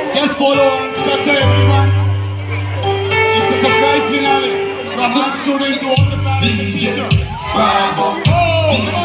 Just follow our instructor, everyone. It's a surprise finale from one student to all the parents and teachers. Oh,